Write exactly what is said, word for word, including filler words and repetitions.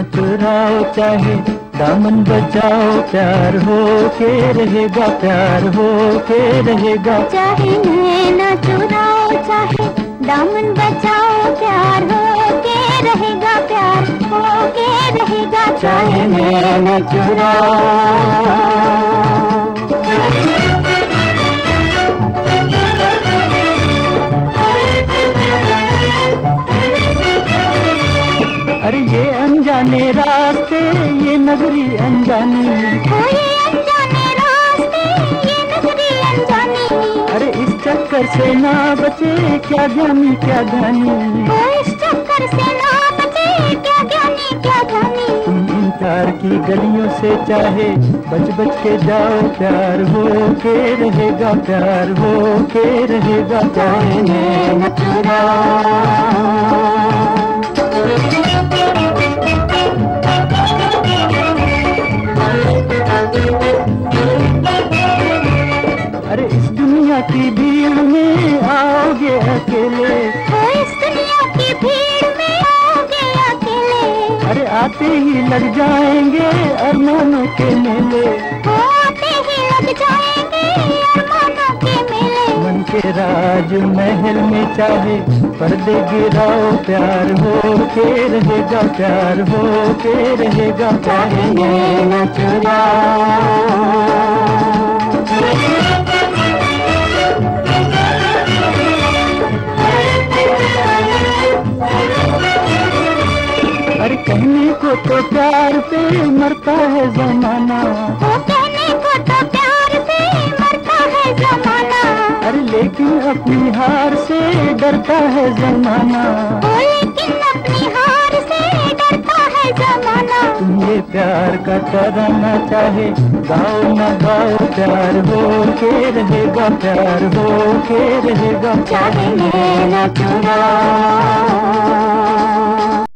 चुराओ चाहे दामन बचाओ, प्यार हो के रहेगा, प्यार हो के रहेगा। चाहे नैना चुराओ चाहे दामन बचाओ, प्यार हो के रहेगा, प्यार हो के रहेगा। चाहे नैना चुराओ। अरे ये अनजाने रास्ते, ये नगरी अनजानी, ओ ये अनजाने रास्ते, ये नगरी अनजानी। अरे इस चक्कर से ना बचे क्या ज्ञानी क्या ज्ञानी, ओ इस चक्कर से ना बचे क्या ज्ञानी क्या ज्ञानी। तुम इन प्यार की गलियों से चाहे बच बच के जाओ, प्यार हो के रहेगा, प्यार हो के रहेगा। चाहे नैना चुराओ। अरे इस दुनिया की भीड़ में आओगे अकेले, ओ इस दुनिया की भीड़ में आओगे अकेले। अरे आते ही लग जाएंगे अरमानों के मेले, ओ आते ही लग जाएंगे अरमानों के मेले। मन के राज महल में चाहे पर्दे गिराओ, प्यार हो के रहेगा, प्यार हो के रहेगा। चाहे नैना चुराओ। अरे कहने को तो प्यार पे मरता है जमाना, ओ कहने को तो प्यार पे मरता है जमाना। अरे लेकिन अपनी हार से डरता है जमाना, ओ लेकिन अपनी हार से डरता है जमाना। तुम ये प्यार का तराना चाहे गाओ न गाओ, प्यार हो के रहेगा, प्यार हो के रहेगा। चाहे नैना चुराओ।